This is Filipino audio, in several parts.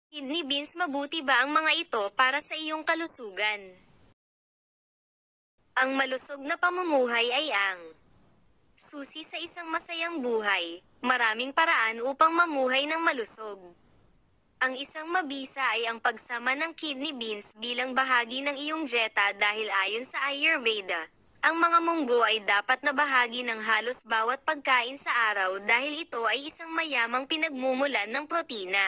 Kidney beans, mabuti ba ang mga ito para sa iyong kalusugan? Ang malusog na pamumuhay ay ang susi sa isang masayang buhay. Maraming paraan upang mamuhay ng malusog. Ang isang mabisa ay ang pagsama ng kidney beans bilang bahagi ng iyong dieta dahil ayon sa Ayurveda, ang mga munggo ay dapat na bahagi ng halos bawat pagkain sa araw dahil ito ay isang mayamang pinagmumulan ng protina.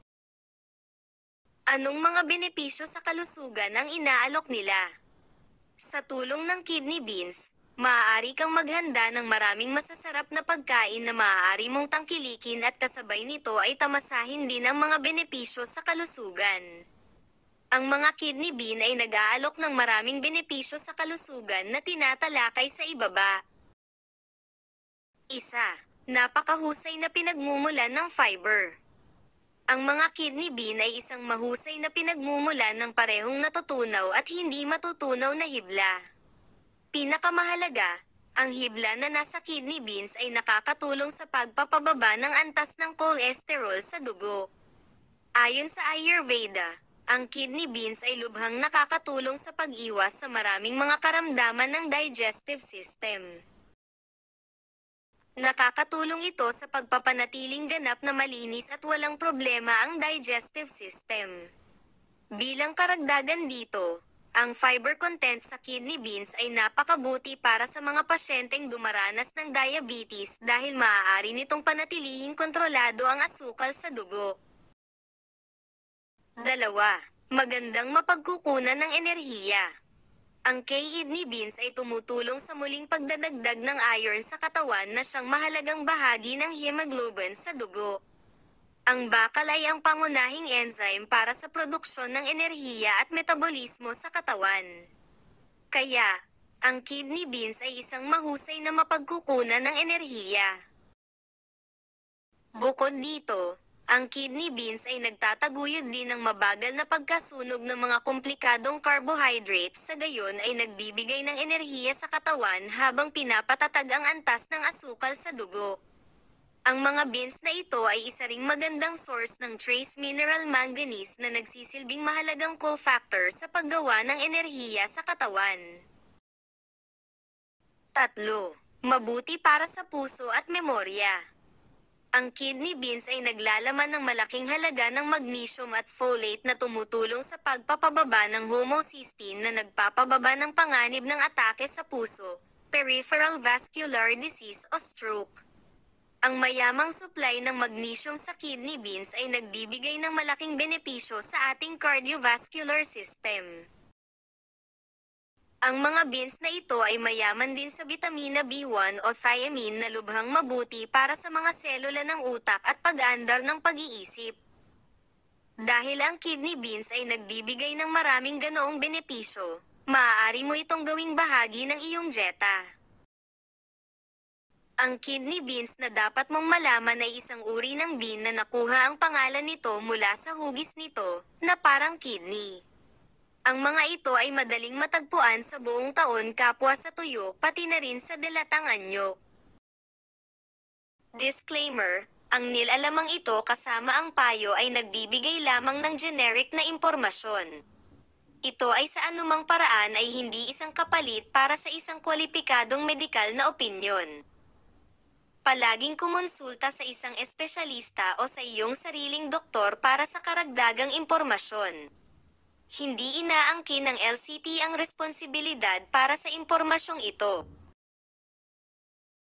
Anong mga benepisyo sa kalusugan ang inaalok nila? Sa tulong ng kidney beans, maaari kang maghanda ng maraming masasarap na pagkain na maaari mong tangkilikin at kasabay nito ay tamasahin din ang mga benepisyo sa kalusugan. Ang mga kidney bean ay nag-aalok ng maraming benepisyo sa kalusugan na tinatalakay sa ibaba. Isa, napakahusay na pinagmumulan ng fiber. Ang mga kidney bean ay isang mahusay na pinagmumulan ng parehong natutunaw at hindi matutunaw na hibla. Pinakamahalaga, ang hibla na nasa kidney beans ay nakakatulong sa pagpapababa ng antas ng cholesterol sa dugo. Ayon sa Ayurveda, ang kidney beans ay lubhang nakakatulong sa pag-iwas sa maraming mga karamdaman ng digestive system. Nakakatulong ito sa pagpapanatiling ganap na malinis at walang problema ang digestive system. Bilang karagdagan dito, ang fiber content sa kidney beans ay napakabuti para sa mga pasyenteng dumaranas ng diabetes dahil maaari nitong panatilihing kontrolado ang asukal sa dugo. 2. Magandang mapagkukunan ng enerhiya. Ang kidney beans ay tumutulong sa muling pagdadagdag ng iron sa katawan na siyang mahalagang bahagi ng hemoglobin sa dugo. Ang bakal ay ang pangunahing enzyme para sa produksyon ng enerhiya at metabolismo sa katawan. Kaya, ang kidney beans ay isang mahusay na mapagkukunan ng enerhiya. Bukod dito, ang kidney beans ay nagtataguyod din ng mabagal na pagkasunog ng mga komplikadong carbohydrates, sa gayon ay nagbibigay ng enerhiya sa katawan habang pinapatatag ang antas ng asukal sa dugo. Ang mga beans na ito ay isa ring magandang source ng trace mineral manganese na nagsisilbing mahalagang cofactor sa paggawa ng enerhiya sa katawan. 3. Mabuti para sa puso at memorya. Ang kidney beans ay naglalaman ng malaking halaga ng magnesium at folate na tumutulong sa pagpapababa ng homocysteine na nagpapababa ng panganib ng atake sa puso, peripheral vascular disease o stroke. Ang mayamang supply ng magnesium sa kidney beans ay nagbibigay ng malaking benepisyo sa ating cardiovascular system. Ang mga beans na ito ay mayaman din sa vitamina B1 o thiamine na lubhang mabuti para sa mga selula ng utak at pag-andar ng pag-iisip. Dahil ang kidney beans ay nagbibigay ng maraming ganoong benepisyo, maaari mo itong gawing bahagi ng iyong dieta. Ang kidney beans na dapat mong malaman ay isang uri ng bean na nakuha ang pangalan nito mula sa hugis nito, na parang kidney. Ang mga ito ay madaling matagpuan sa buong taon kapwa sa tuyo pati na rin sa dilatang anyo. Disclaimer, ang nilalamang ito kasama ang payo ay nagbibigay lamang ng generic na impormasyon. Ito ay sa anumang paraan ay hindi isang kapalit para sa isang kwalipikadong medikal na opinyon. Palaging kumonsulta sa isang espesyalista o sa iyong sariling doktor para sa karagdagang impormasyon. Hindi inaangkin ng LCT ang responsibilidad para sa impormasyong ito.